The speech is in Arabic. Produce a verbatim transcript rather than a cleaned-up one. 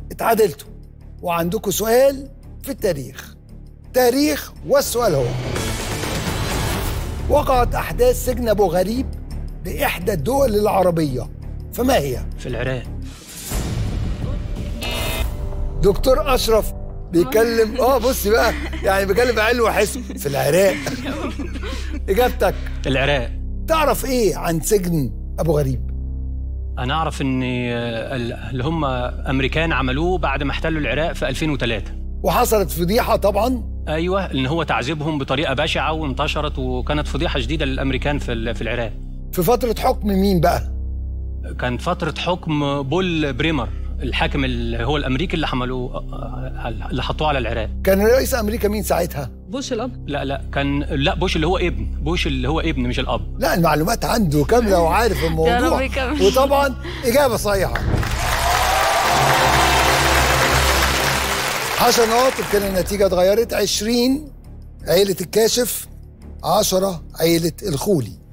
اتعادلتوا وعندكم سؤال في التاريخ. تاريخ، والسؤال هو: وقعت أحداث سجن أبو غريب بإحدى الدول العربية، فما هي؟ في العراق. دكتور أشرف بيتكلم اه بصي بقى، يعني بيتكلم علم وحسب. في العراق. إجابتك؟ العراق. تعرف إيه عن سجن أبو غريب؟ أنا أعرف إن اللي هم أمريكان عملوه بعد ما احتلوا العراق في ألفين وثلاثة، وحصلت فضيحة طبعا. أيوه، إن هو تعذيبهم بطريقة بشعة وانتشرت، وكانت فضيحة شديدة للأمريكان في في العراق. في فترة حكم مين بقى؟ كان فترة حكم بول بريمر، الحاكم اللي هو الأمريكي اللي حملوه، اللي حطوه على العراق. كان رئيس أمريكا مين ساعتها؟ بوش الأب. لا لا كان لا بوش اللي هو ابن، بوش اللي هو ابن مش الأب. لا، المعلومات عنده كاملة وعارف الموضوع. وطبعا إجابة صحيحة. عشر نقط، كده النتيجة اتغيرت. عشرين عيلة الكاشف، عشرة عيلة الخولي.